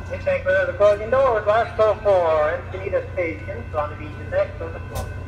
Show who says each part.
Speaker 1: Thank you for the closing doors. Last call for Encinitas patients on the beach next on the floor.